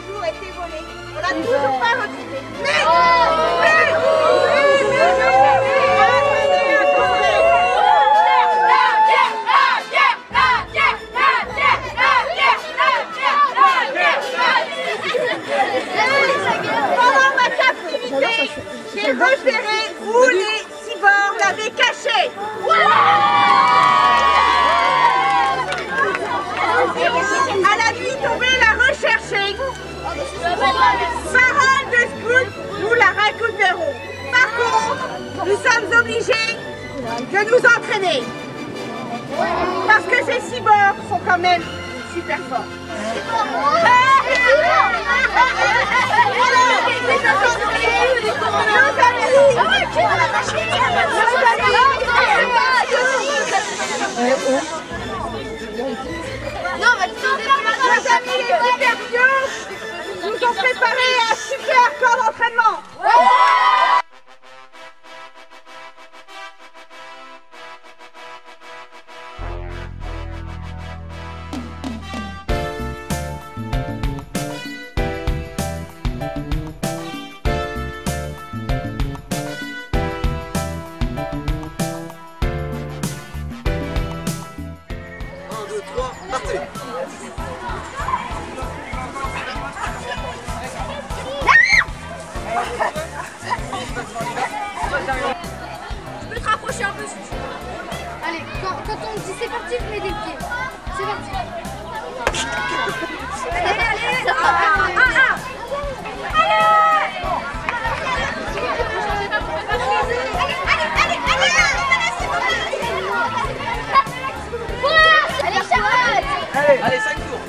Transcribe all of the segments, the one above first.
toujours été volé. On l'a toujours pas retrouvé. Mais pendant ma captivité, j'ai repéré où les cyborgs l'avaient caché. À la nuit tombée, la rechercher. Parole de scout, nous la récupérons. Par contre, nous sommes obligés de nous entraîner. Parce que ces cyborgs sont quand même super forts. Nos amis les super vieux nous ont préparé un super camp d'entraînement. Tu peux te rapprocher un peu si tu veux. Allez, quand on dit c'est parti, je mets des pieds. C'est parti. Allez, allez. Allez, 5 tours.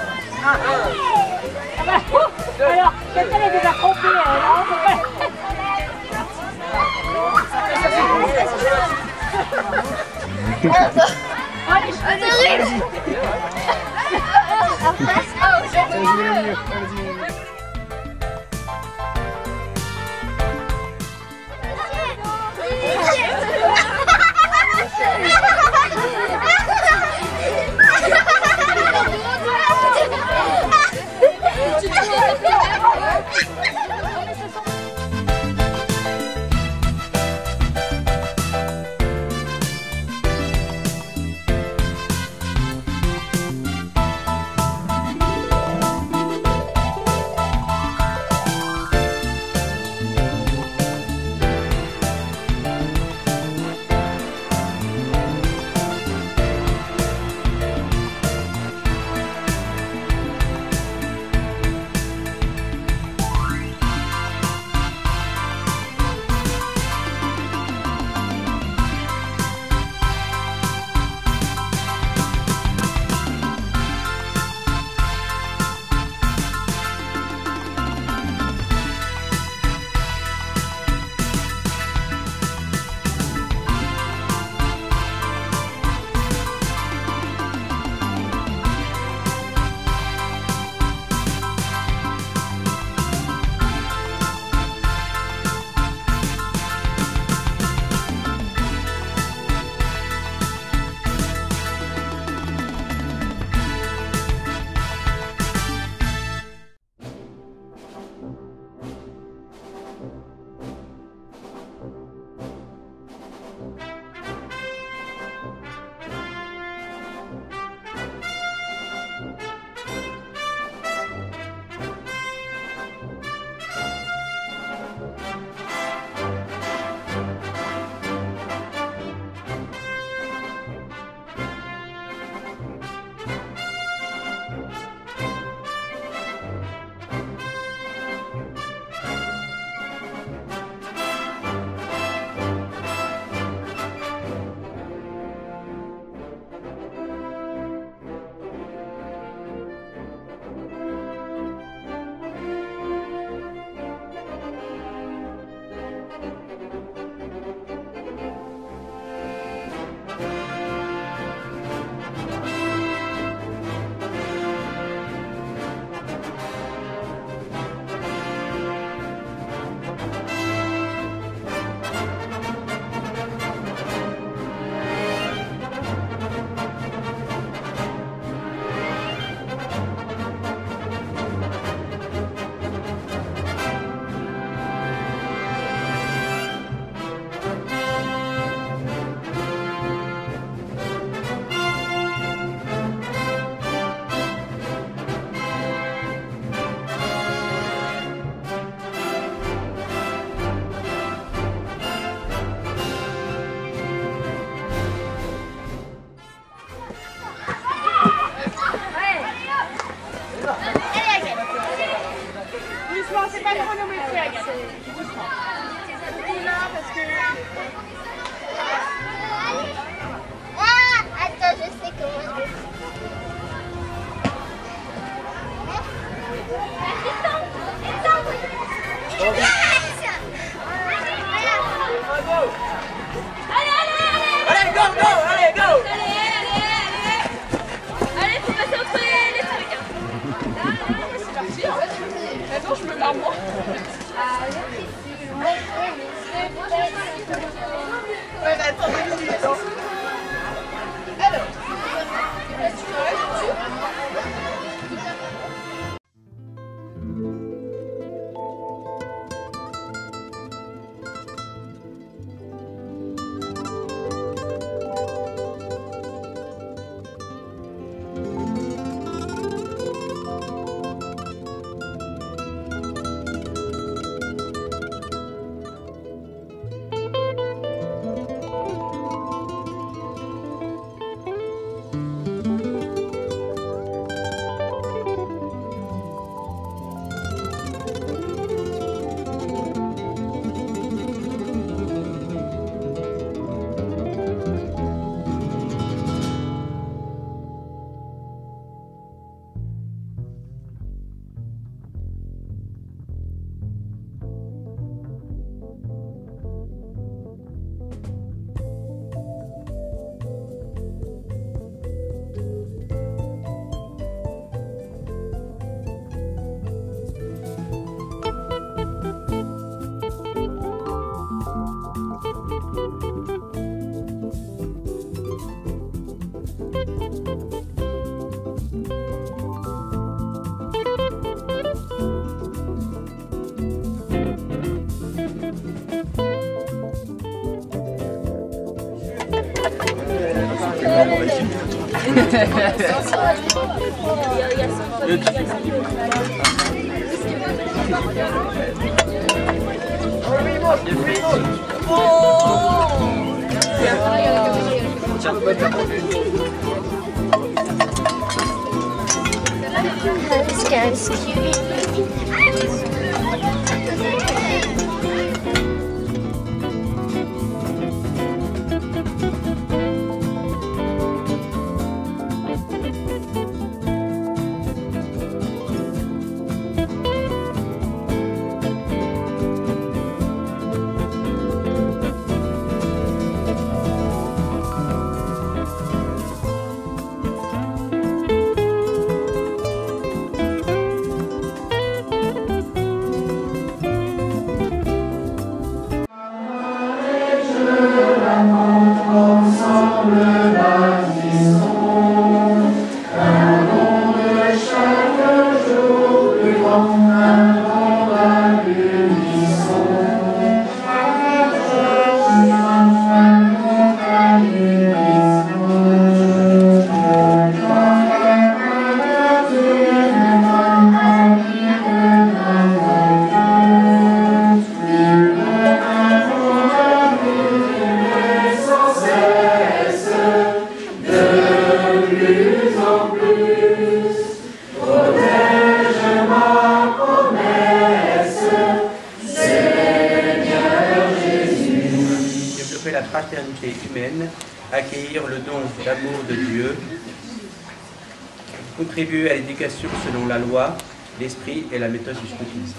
Alors, quelqu'un est déjà trompé, alors on peut Ah, attends, je sais comment je vais faire. Allez, go, go, allez, go. Allez, faut passer entre les trucs. C'est parti en fait. Attends, je me barre moi. Ouais, mais attends 2 minutes. Hein. Alors, tu m'arrêtes dessus. That's cute. La fraternité humaine, accueillir le don d'amour de Dieu, contribuer à l'éducation selon la loi, l'esprit et la méthode du scoutisme.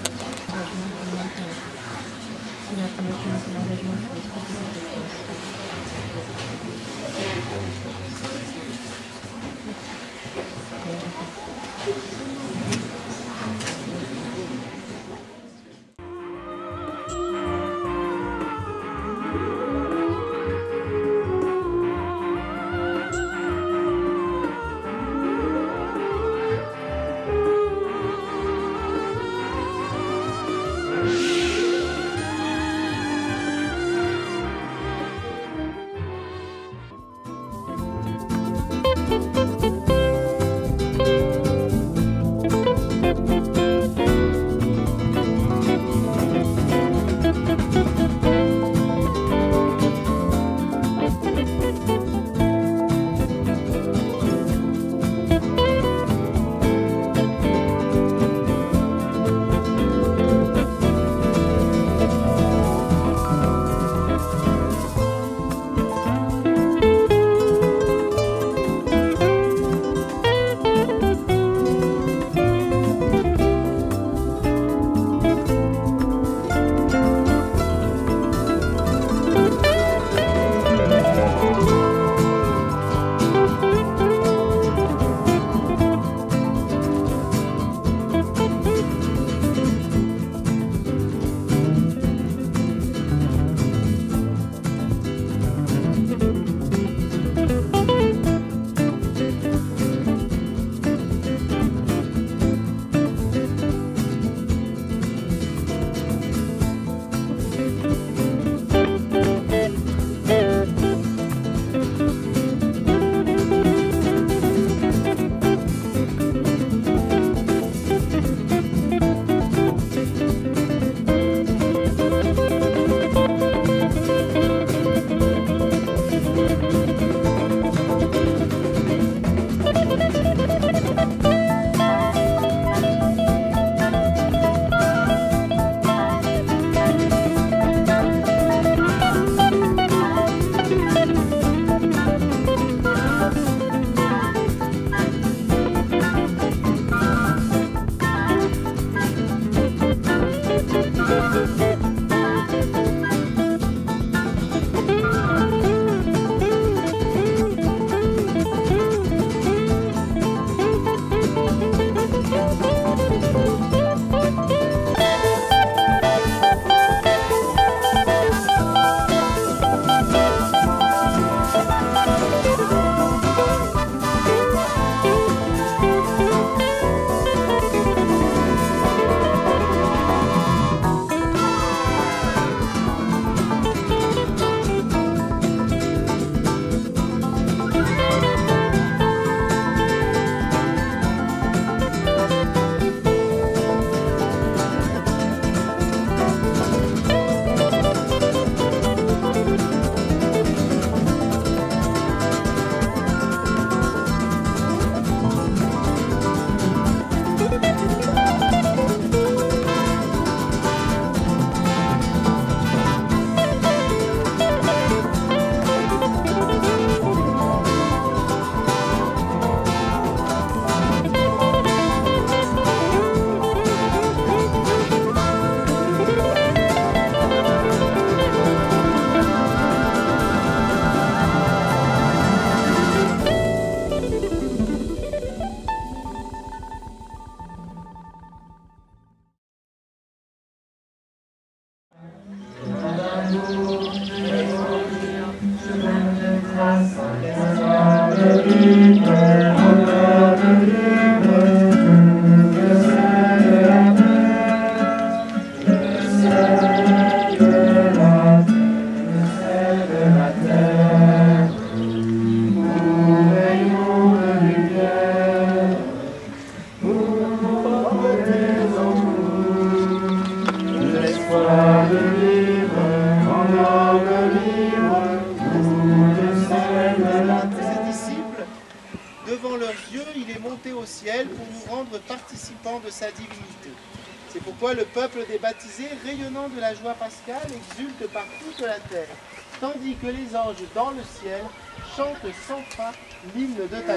de sa divinité. C'est pourquoi le peuple des baptisés, rayonnant de la joie pascale, exulte par toute la terre, tandis que les anges dans le ciel chantent sans fin l'hymne de ta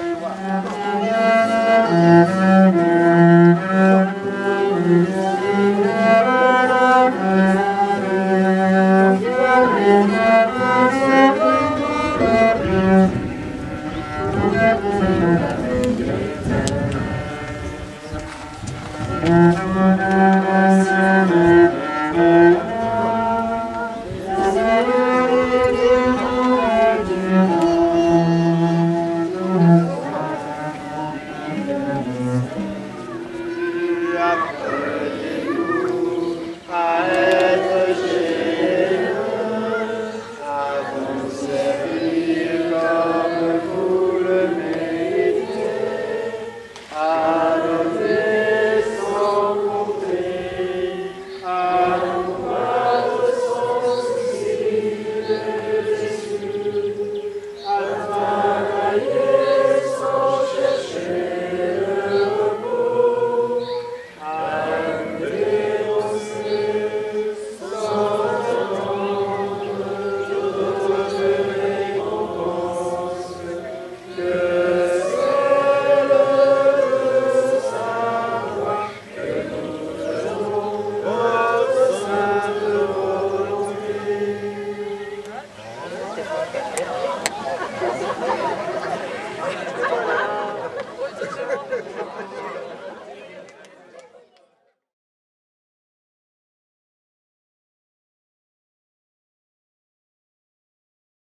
gloire.